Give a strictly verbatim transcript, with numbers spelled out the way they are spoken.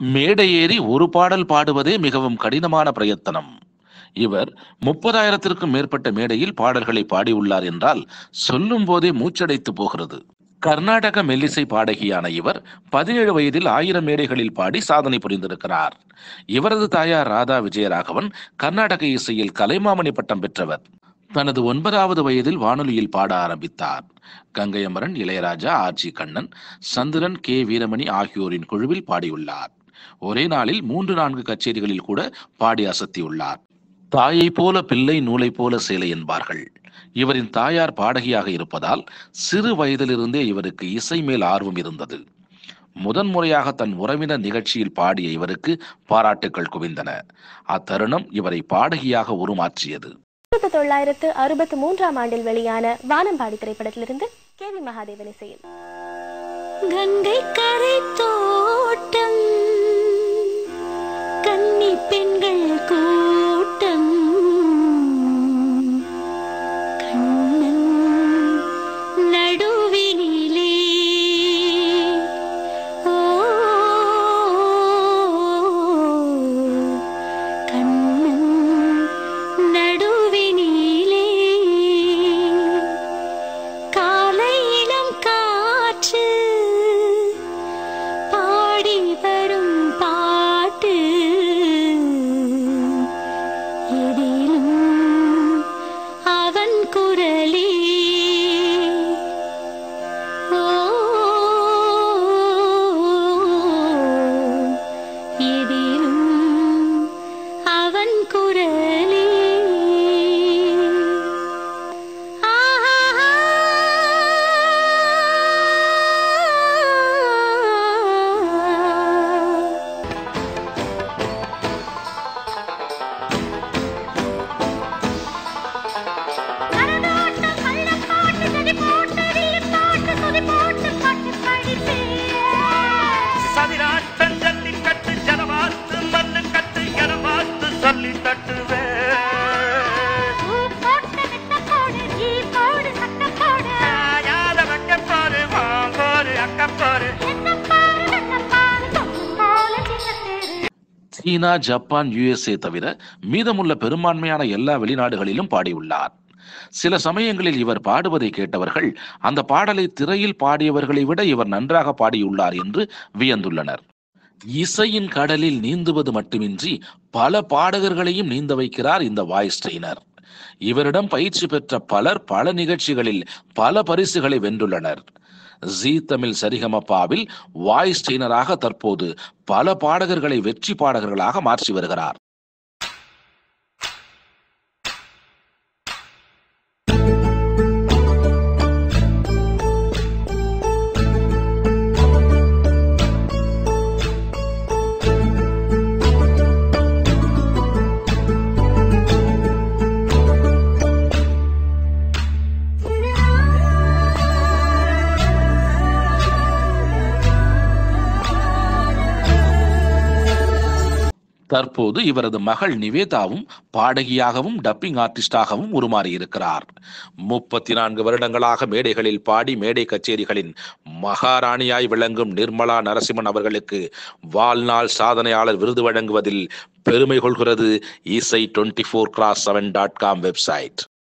மேடை ஏறி ஒரு பாடல் பாடுவதே மிகவும் கடினமான பிரயத்தனம். இவர் முப்பதாயிரத்திற்கும் மேற்பட்ட மேடையில் பாடல்களை பாடியுள்ளார் என்றால் சொல்லும் போதே மூச்சடைத்து போகிறது. கர்நாடக மெல்லிசை பாடகியான இவர் பதினேழு வயதில் ஆயிரம் மேடைகளில் பாடி சாதனை புரிந்திருக்கிறார். இவரது தாயார் ராதா விஜயராகவன் கர்நாடக இசையில் கலைமாமணி பட்டம் பெற்றவர். தனது ஒன்பதாவது வயதில் வானொலியில் பாட ஆரம்பித்தார். Gangai Amaran, Ilaiyaraaja, R G Kannan, Chandran, K Veeramani ஆகியோரின் குழுவில் பாடியுள்ளார். ஒரே நாளில் மூன்று நான்கு கச்சேரிகளில் கூட பாடி அசத்தியுள்ளார். தாயை போல பிள்ளை, நூலை போல சேலை என்பார்கள். இவரின் தாயார் பாடகியாக இருப்பதால் சிறு வயதிலிருந்தே இவருக்கு இசை மேல் ஆர்வம் இருந்தது. முதன்முறையாக தன் உறவினர் நிகழ்ச்சியில் பாடிய இவருக்கு பாராட்டுக்கள் குவிந்தன. அத்தருணம் இவரை பாடகியாக உருமாற்றியது. ஆயிரத்தி தொள்ளாயிரத்து அறுபத்தி மூன்றாம் ஆண்டில் வெளியான வானம்பாடி திரைப்படத்திலிருந்து கே வி மகாதேவன் இசையில் கங்கை கரை தோட்டம் கன்னி பெண்கள் கூட்டம் கண்ணன் நடுவினிலே ஓ கண்ணன் நடுவினிலே காலை இளம் காற்று பாடி வரும் பாட்டு எதிலும் அவன் குரலே ஓ எதிலும் அவன் குரலே சீனா, ஜப்பான், யுஎஸ்ஏ தவிர மீதமுள்ள பெரும்பான்மையான எல்லா வெளிநாடுகளிலும் பாடியுள்ளார். சில சமயங்களில் இவர் பாடுவதை கேட்டவர்கள் அந்த பாடலை திரையில் பாடியவர்களை விட இவர் நன்றாக பாடியுள்ளார் என்று வியந்துள்ளனர். இசையின் கடலில் நீந்துவது மட்டுமின்றி பல பாடகர்களையும் நீந்த வைக்கிறார் இந்த வாய்ஸ் ட்ரெய்னர். இவரிடம் பயிற்சி பெற்ற பலர் பல நிகழ்ச்சிகளில் பல பரிசுகளை வென்றுள்ளனர். ஜி தமிழ் சரிகமபாவில் வாய்ஸ் ட்ரெய்னராக தற்போது பல பாடகர்களை வெற்றி பாடகர்களாக மாற்றி வருகிறார். தற்போது இவரது மகள் நிவேதாவும் பாடகியாகவும் டப்பிங் ஆர்டிஸ்டாகவும் உருமாறியிருக்கிறார். முப்பத்தி நான்கு வருடங்களாக மேடைகளில் பாடி மேடை கச்சேரிகளின் மகாராணியாய் விளங்கும் நிர்மலா நரசிம்மன் அவர்களுக்கு வாழ்நாள் சாதனையாளர் விருது வழங்குவதில் பெருமை கொள்கிறது இசை twenty four cross seven dot com website.